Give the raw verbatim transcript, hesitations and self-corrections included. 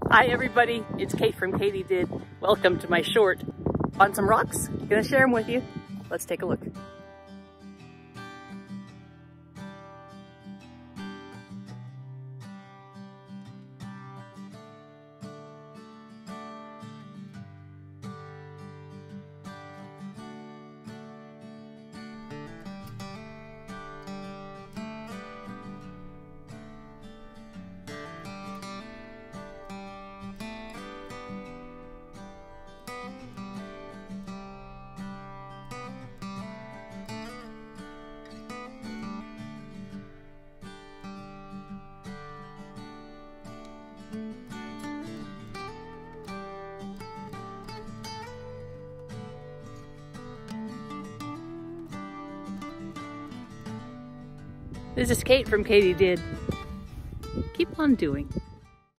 Hi everybody, it's Kate from KatyDid. Welcome to my short on some rocks. Gonna share them with you. Let's take a look. This is Kate from KatyDid. Keep on doing.